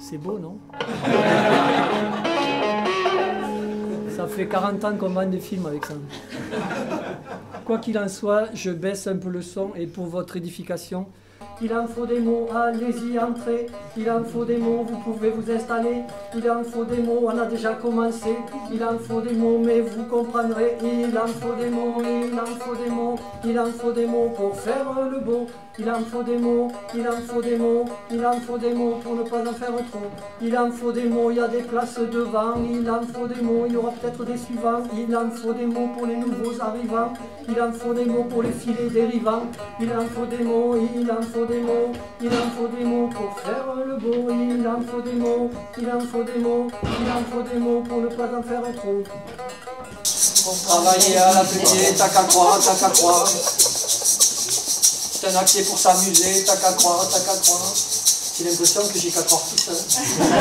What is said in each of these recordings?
C'est beau, non? Ça fait 40 ans qu'on vend des films avec ça. Quoi qu'il en soit, je baisse un peu le son et pour votre édification, il en faut des mots, allez-y, entrez. Il en faut des mots, vous pouvez vous installer. Il en faut des mots, on a déjà commencé. Il en faut des mots, mais vous comprendrez. Il en faut des mots, il en faut des mots. Il en faut des mots pour faire le beau. Il en faut des mots, il en faut des mots. Il en faut des mots pour ne pas en faire trop. Il en faut des mots, il y a des places devant. Il en faut des mots, il y aura peut-être des suivants. Il en faut des mots pour les nouveaux arrivants. Il en faut des mots pour les filets dérivants. Il en faut des mots, il en faut des mots. Il en faut des mots pour faire le beau. Il en faut des mots, il en faut des mots. Il en faut des mots pour ne pas en faire trop. Pour travailler à l'atelier, t'as qu'à croire, t'as qu'à croire. C'est un acte pour s'amuser, t'as qu'à croire, t'as qu'à croire. J'ai l'impression que j'ai qu'à croire tout seul.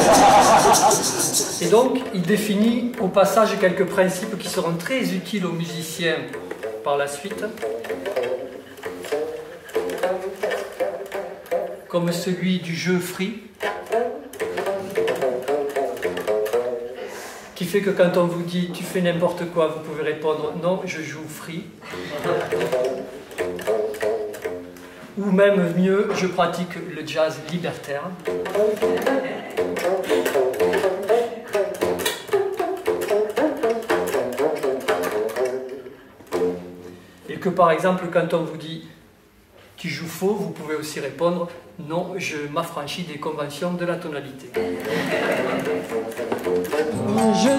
Et donc, il définit au passage quelques principes qui seront très utiles aux musiciens par la suite, comme celui du jeu free, qui fait que quand on vous dit tu fais n'importe quoi, vous pouvez répondre non, je joue free. Ou même mieux, je pratique le jazz libertaire. Et que par exemple, quand on vous dit tu joues faux, vous pouvez aussi répondre non, je m'affranchis des conventions de la tonalité. Je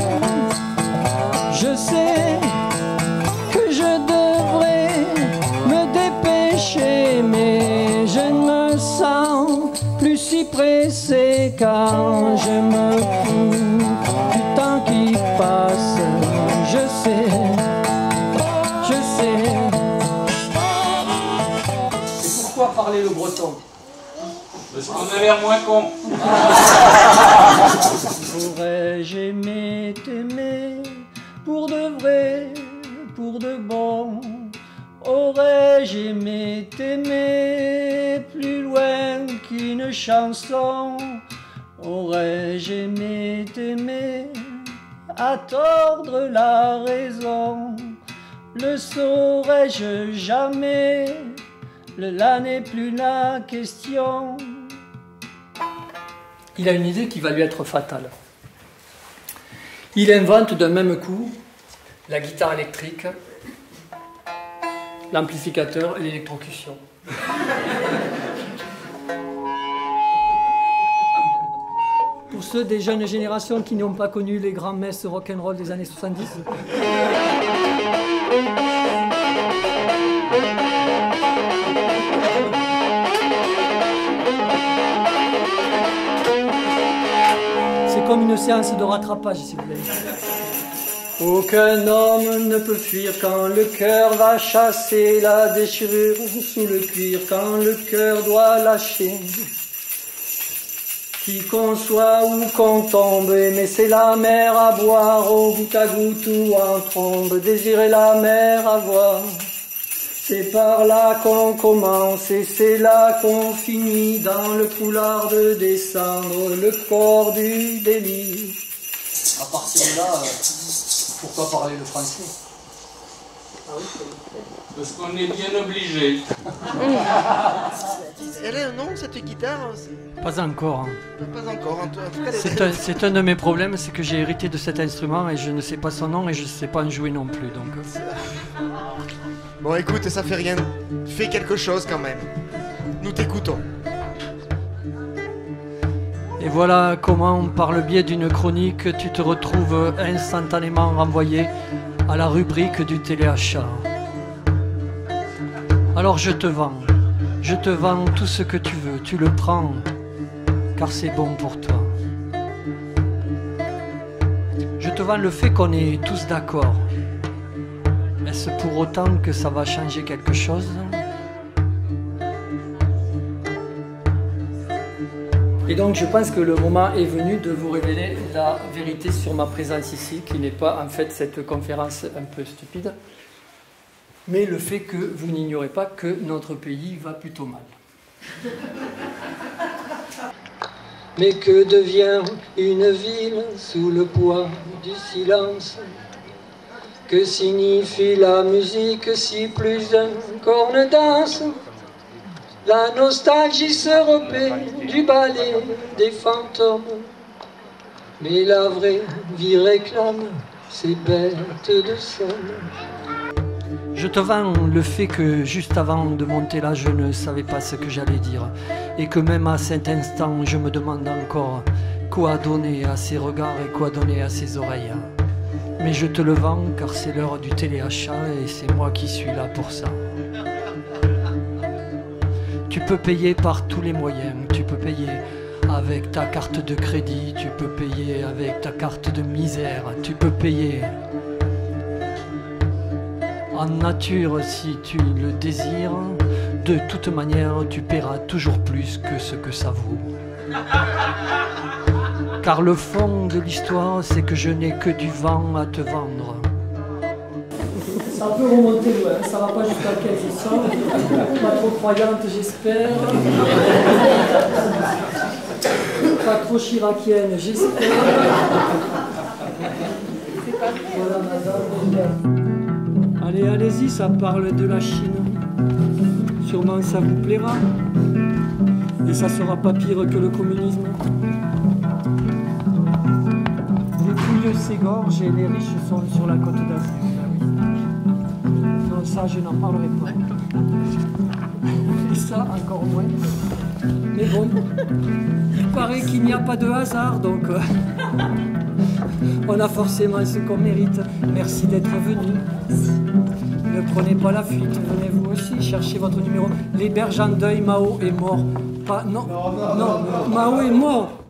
sais que je devrais me dépêcher, mais je ne me sens plus si pressé quand je me fous du temps qui passe. Je sais. Et pourquoi parler le breton? Parce qu'on a l'air moins con. Aurais-je aimé t'aimer pour de vrai, pour de bon? Aurais-je aimé t'aimer plus loin qu'une chanson? Aurais-je aimé t'aimer à tordre la raison? Le saurais-je jamais? Là n'est plus la question. Il a une idée qui va lui être fatale. Il invente d'un même coup la guitare électrique, l'amplificateur et l'électrocution. Pour ceux des jeunes générations qui n'ont pas connu les grands messes rock'n'roll des années 70, c'est comme une séance de rattrapage, si vous voulez. Aucun homme ne peut fuir quand le cœur va chasser la déchirure sous le cuir, quand le cœur doit lâcher. Qui qu'on soit ou qu'on tombe, mais c'est la mer à boire au goutte à goutte ou en trombe, désirer la mer à voir. C'est par là qu'on commence et c'est là qu'on finit dans le couloir de descendre, le corps du délit. À partir de là, pourquoi parler le français? Parce qu'on est bien obligé. Elle a un nom, cette guitare? Pas encore. Pas encore, en tout cas... C'est un de mes problèmes, c'est que j'ai hérité de cet instrument et je ne sais pas son nom et je ne sais pas en jouer non plus. Donc. Bon, écoute, ça fait rien. Fais quelque chose quand même. Nous t'écoutons. Et voilà comment, par le biais d'une chronique, tu te retrouves instantanément renvoyé à la rubrique du téléachat. Alors je te vends tout ce que tu veux, tu le prends, car c'est bon pour toi. Je te vends le fait qu'on est tous d'accord. Est-ce pour autant que ça va changer quelque chose ? Et donc je pense que le moment est venu de vous révéler la vérité sur ma présence ici, qui n'est pas en fait cette conférence un peu stupide, mais le fait que vous n'ignorez pas que notre pays va plutôt mal. Mais que devient une ville sous le poids du silence? Que signifie la musique si plus un corne danse? La nostalgie se repaît du ballet des fantômes. Mais la vraie vie réclame ses bêtes de somme. Je te vends le fait que juste avant de monter là, je ne savais pas ce que j'allais dire. Et que même à cet instant, je me demande encore quoi donner à ces regards et quoi donner à ces oreilles. Mais je te le vends car c'est l'heure du téléachat et c'est moi qui suis là pour ça. Tu peux payer par tous les moyens, tu peux payer avec ta carte de crédit, tu peux payer avec ta carte de misère, tu peux payer en nature si tu le désires. De toute manière, tu paieras toujours plus que ce que ça vaut. Car le fond de l'histoire, c'est que je n'ai que du vent à te vendre. Ça peut remonter loin, ça va pas jusqu'à 1500. Pas trop croyante, j'espère. Pas trop chiracienne, j'espère. Voilà, madame. Allez, allez-y, ça parle de la Chine. Sûrement ça vous plaira. Et ça sera pas pire que le communisme. Les couilles s'égorgent et les riches sont sur la côte d'Azur. Non, ça je n'en parlerai pas. Et ça encore moins. Mais bon, il paraît qu'il n'y a pas de hasard, donc on a forcément ce qu'on mérite. Merci d'être venu. Ne prenez pas la fuite, venez vous aussi, cherchez votre numéro. Les berges en deuil, Mao est mort. Pas, non, non, Mao est mort.